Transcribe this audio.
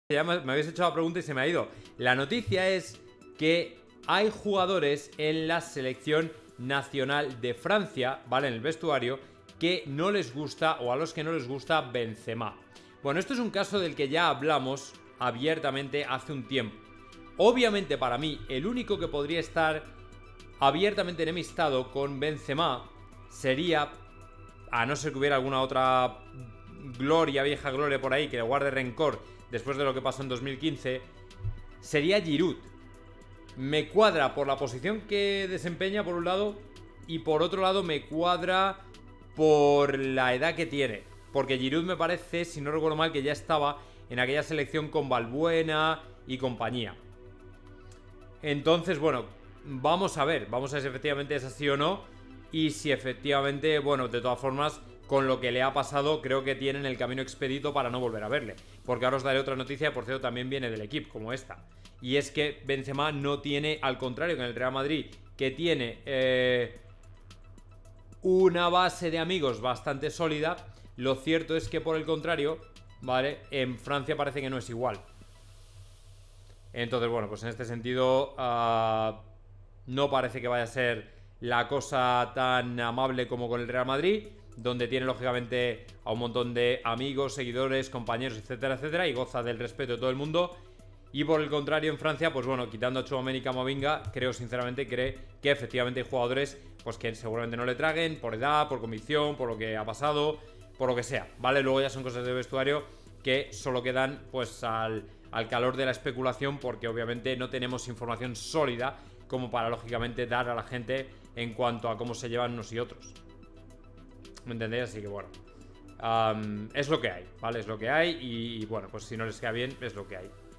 Ya me habéis hecho la pregunta y se me ha ido. La noticia es que hay jugadores en la selección nacional de Francia, ¿vale? En el vestuario, que no les gusta, o a los que no les gusta Benzema. Bueno, esto es un caso del que ya hablamos abiertamente hace un tiempo. Obviamente para mí, el único que podría estar abiertamente enemistado con Benzema sería, a no ser que hubiera alguna otra vieja gloria por ahí que le guarde rencor después de lo que pasó en 2015, sería Giroud. Me cuadra por la posición que desempeña por un lado, y por otro lado me cuadra por la edad que tiene, porque Giroud me parece, si no recuerdo mal, que ya estaba en aquella selección con Valbuena y compañía. Entonces, bueno, vamos a ver si efectivamente es así o no, y si efectivamente, bueno, de todas formas, con lo que le ha pasado, creo que tienen el camino expedito para no volver a verle. Porque ahora os daré otra noticia, por cierto, también viene del equipo, como esta. Y es que Benzema no tiene, al contrario que en el Real Madrid, que tiene una base de amigos bastante sólida, lo cierto es que por el contrario, ¿vale? En Francia parece que no es igual. Entonces, bueno, pues en este sentido no parece que vaya a ser la cosa tan amable como con el Real Madrid, donde tiene lógicamente a un montón de amigos, seguidores, compañeros, etcétera, etcétera, y goza del respeto de todo el mundo. Y por el contrario en Francia, pues bueno, quitando a Tchouaméni y Camavinga, creo sinceramente que efectivamente hay jugadores pues que seguramente no le traguen, por edad, por convicción, por lo que ha pasado, por lo que sea, ¿vale? Luego ya son cosas de vestuario que solo quedan pues al calor de la especulación, porque obviamente no tenemos información sólida como para lógicamente dar a la gente en cuanto a cómo se llevan unos y otros. ¿Me entendéis? Así que bueno, es lo que hay, ¿vale? Es lo que hay y bueno, pues si no les queda bien, es lo que hay.